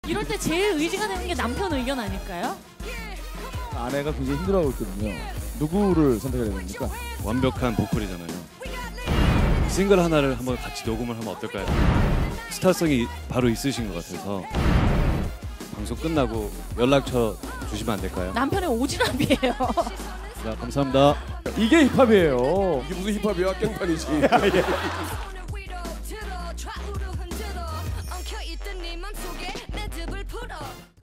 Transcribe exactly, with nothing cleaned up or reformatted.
이럴 때 제일 의지가 되는 게 남편 의견 아닐까요? 아내가 굉장히 힘들어하고 있거든요. 누구를 선택해야 됩니까? 완벽한 보컬이잖아요. 싱글 하나를 한번 같이 녹음을 하면 어떨까요? 스타성이 바로 있으신 것 같아서 방송 끝나고 연락처 주시면 안 될까요? 남편의 오지랖이에요. 자, 감사합니다. 이게 힙합이에요. 이게 무슨 힙합이야? 깽판이지.